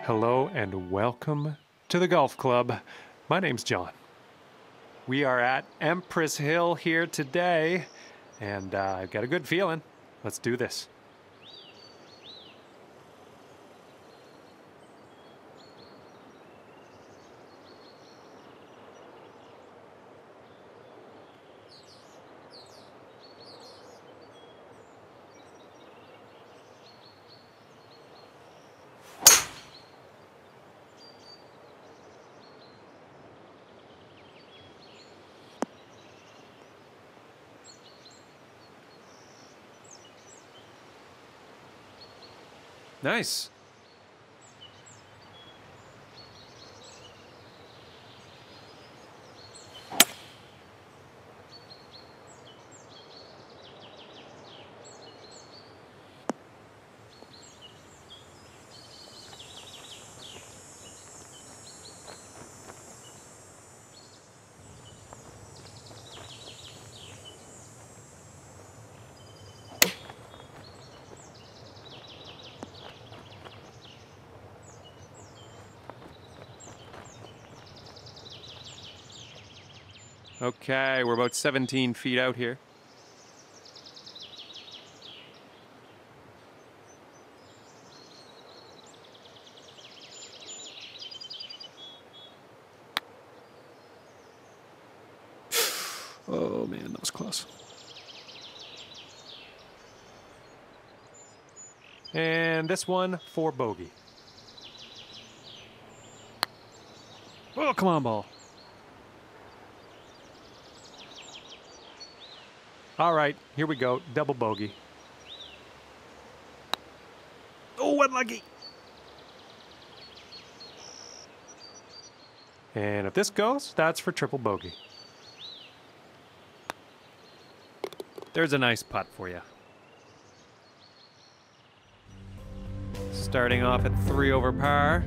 Hello and welcome to the Golf Club. My name's John. We are at Empress Hill here today, and I've got a good feeling. Let's do this. Nice. Okay, we're about 17 feet out here. Oh man, that was close. And this one for bogey. Oh, come on, ball. All right, here we go. Double bogey. Oh, unlucky. And if this goes, that's for triple bogey. There's a nice putt for you. Starting off at 3 over par.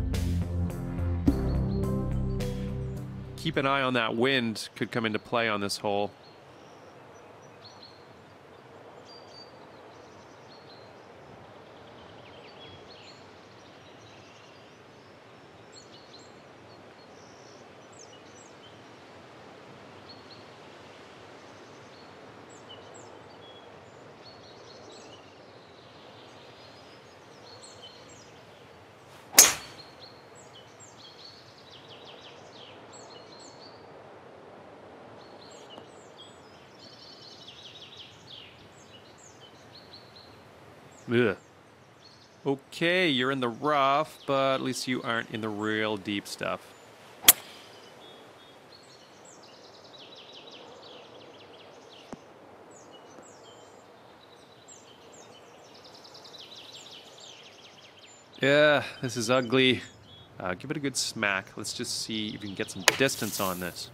Keep an eye on that wind, could come into play on this hole. Ugh. Okay, you're in the rough, but at least you aren't in the real deep stuff. Yeah, this is ugly. Give it a good smack. Let's just see if you can get some distance on this.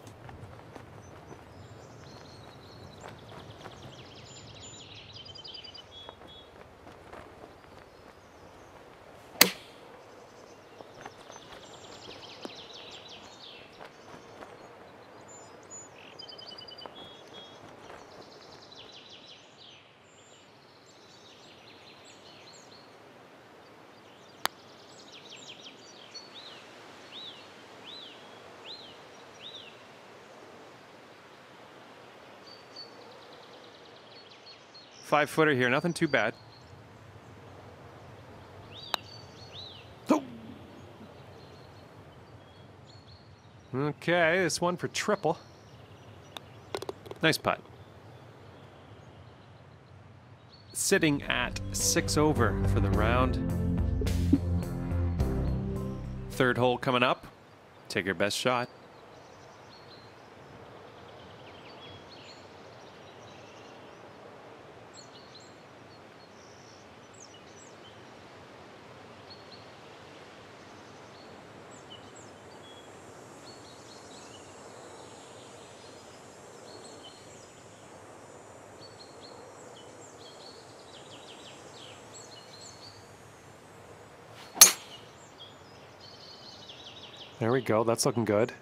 Five-footer here, nothing too bad. Oh. Okay, this one for triple. Nice putt. Sitting at 6 over for the round. Third hole coming up. Take your best shot. There we go. That's looking good.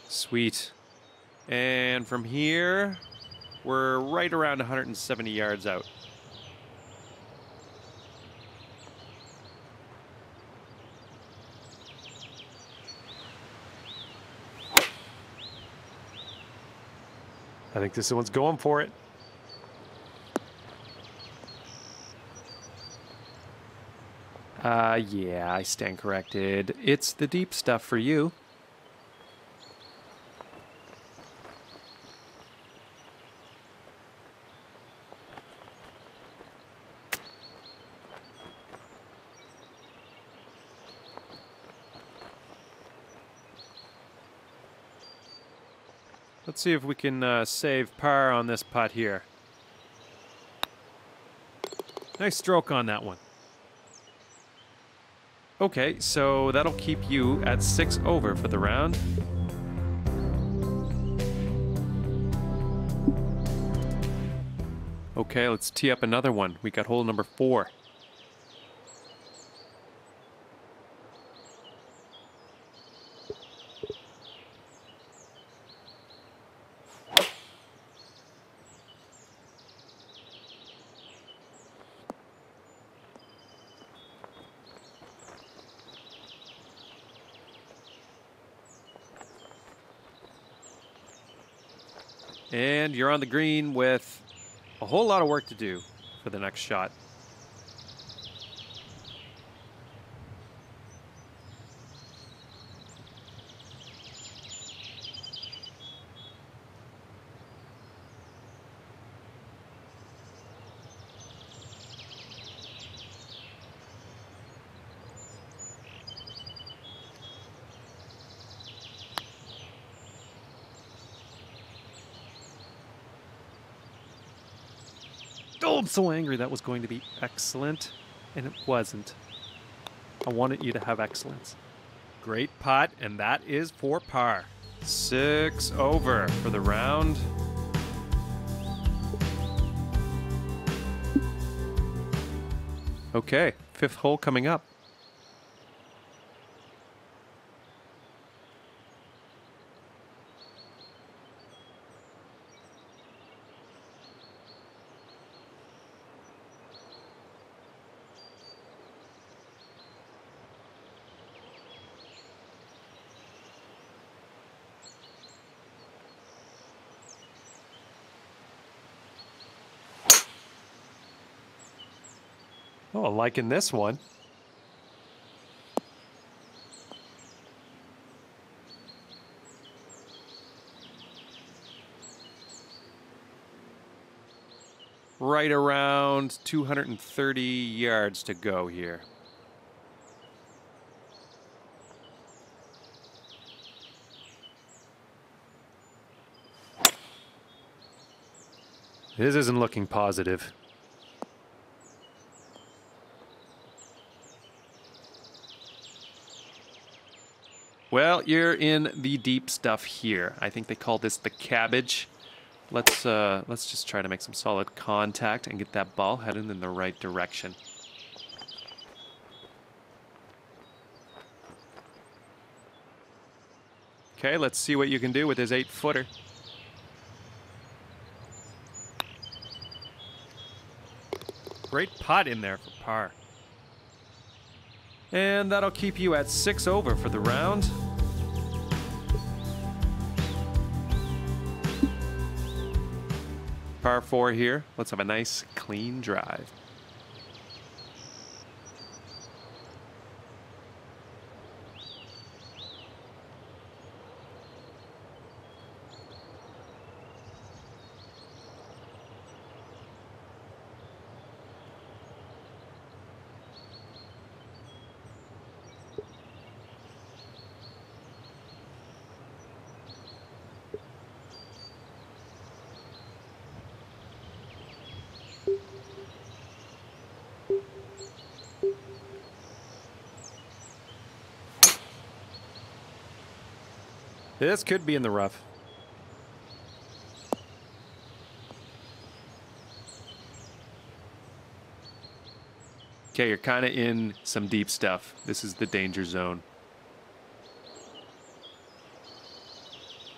Sweet. And from here, we're right around 170 yards out. I think this one's going for it. Yeah, I stand corrected. It's the deep stuff for you. Let's see if we can save par on this putt here. Nice stroke on that one. Okay, so that'll keep you at 6 over for the round. Okay, let's tee up another one. We got hole number 4. And you're on the green with a whole lot of work to do for the next shot. Oh, I'm so angry. That was going to be excellent, and it wasn't. I wanted you to have excellence. Great putt, and that is for par. 6 over for the round. Okay, 5th hole coming up. Oh, I'm liking this one. Right around 230 yards to go here. This isn't looking positive. Well, you're in the deep stuff here. I think they call this the cabbage. Let's just try to make some solid contact and get that ball headed in the right direction. Okay, let's see what you can do with his 8-footer. Great putt in there for par. And that'll keep you at 6 over for the round. Par 4 here. Let's have a nice clean drive. This could be in the rough. Okay, you're kind of in some deep stuff. This is the danger zone.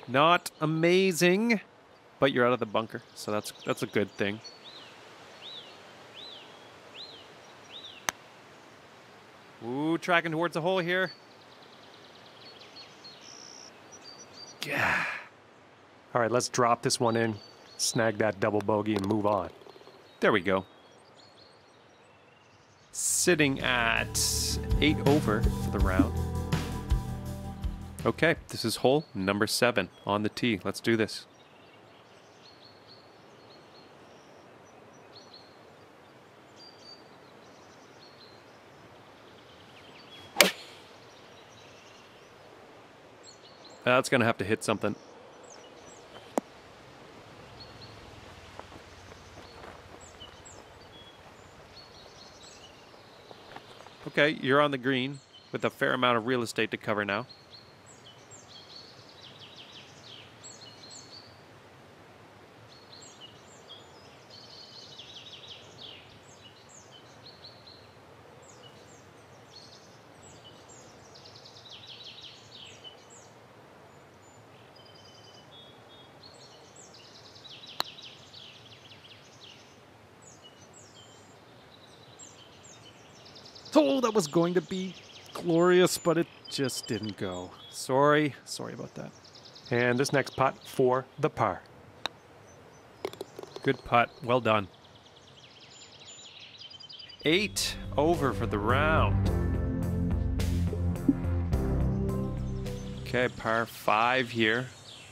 Not amazing, but you're out of the bunker, so that's a good thing. Ooh, tracking towards the hole here. Yeah. All right, let's drop this one in, snag that double bogey, and move on. There we go. Sitting at 8 over for the round. Okay, this is hole number 7 on the tee. Let's do this. That's going to have to hit something. Okay, you're on the green with a fair amount of real estate to cover now. Oh, that was going to be glorious, but it just didn't go. Sorry about that. And this next putt for the par. Good putt. Well done. 8 over for the round. Okay, par 5 here.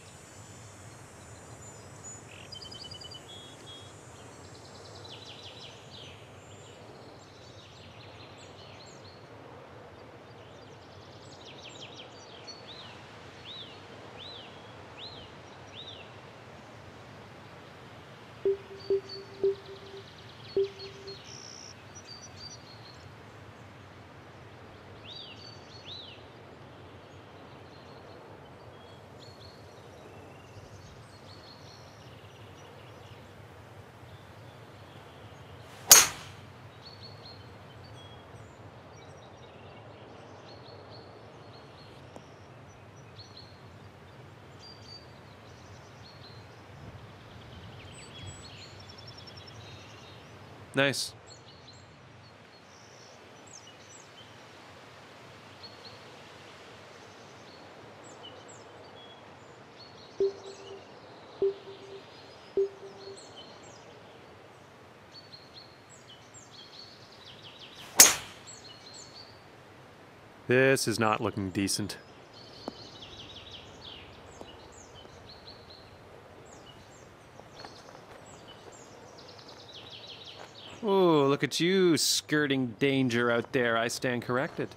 Nice. This is not looking decent. Oh, look at you skirting danger out there. I stand corrected.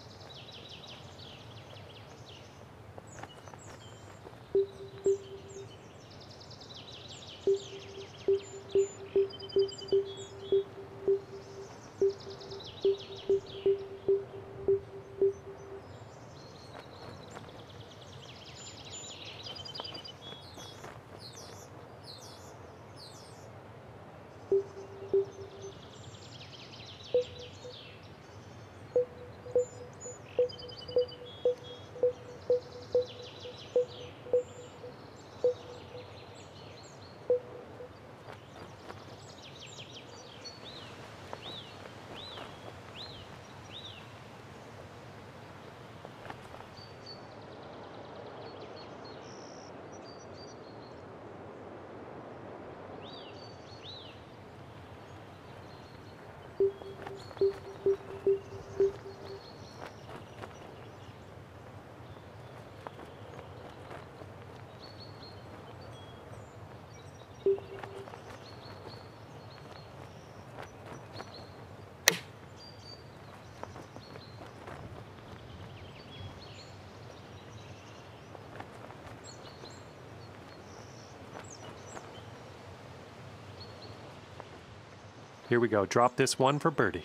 Here we go. Drop this one for birdie.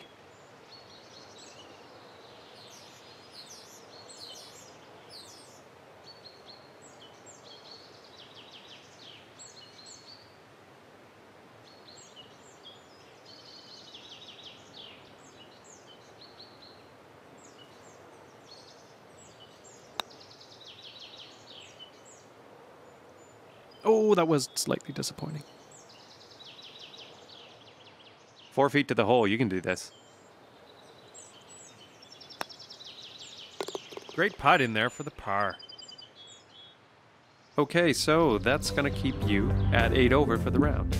Oh, that was slightly disappointing. 4 feet to the hole. You can do this. Great putt in there for the par. Okay, so that's going to keep you at 8 over for the round.